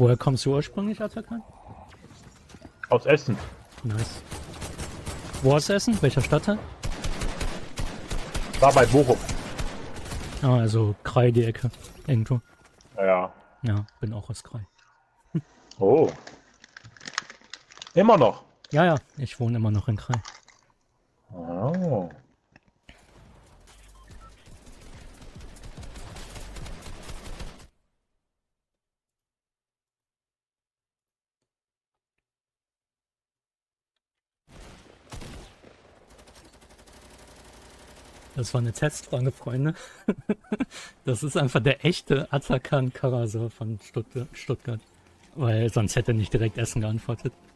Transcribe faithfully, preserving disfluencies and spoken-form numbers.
Woher kommst du ursprünglich, Atakan? Aus Essen. Nice. Wo ist Essen? Welcher Stadtteil? War bei Bochum. Ah, also Krai die Ecke. Irgendwo. Ja. Ja, bin auch aus Krai. Oh. Immer noch. Ja, ja, ich wohne immer noch in Krai. Oh. Das war eine Testfrage, Freunde. Das ist einfach der echte Atakan Karasor von Stuttgart. Weil sonst hätte er nicht direkt Essen geantwortet.